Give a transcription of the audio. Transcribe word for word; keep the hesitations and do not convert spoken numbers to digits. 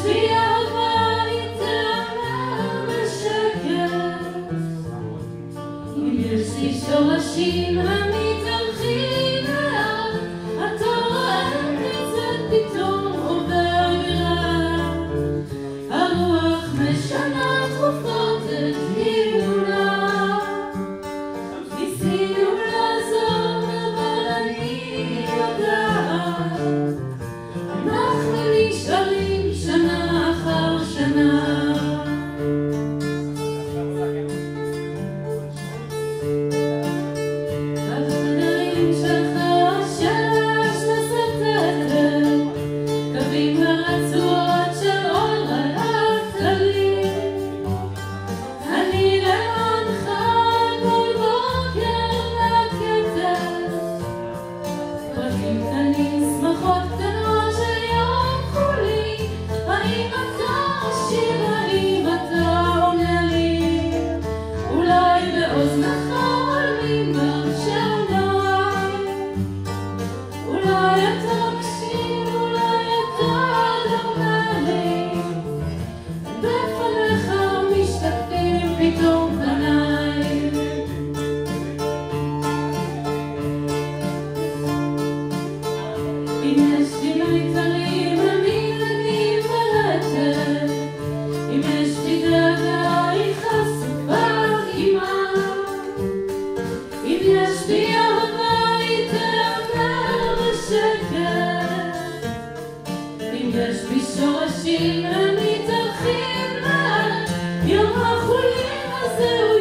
בי אהבה יתאמר בשקט, אם יש לי שורשים המתארחים מעל, אתה רואה קצת פתאום עובר ורע, הרוח משנה תרופות את כיוונה, ניסינו לעזור אבל אני יודעת, אנחנו נשארים שנה אחר שנה. בחדרים שלך השמש מסרטטת קווים ורצועות של אור על הכתלים, אני למענך כל בוקר מקטת פרקים קטנים, שמחות קטנות של יום חולי, האם אתה משאיר, האם אתה עונה לי, אולי באוזנך עולמים גם שעוניי, אולי אתה מקשיב, אולי אתה דומה לי, בפניך משתקפים פתאום פניי. אם יש לי מיתרים המנהגים ברטט, אם יש לי דאגה היא חשופה כמעט, אם יש לי אהבה היא תיאמר בשקט, אם יש בי שורשים המתארחים מעל, יום החולין הזה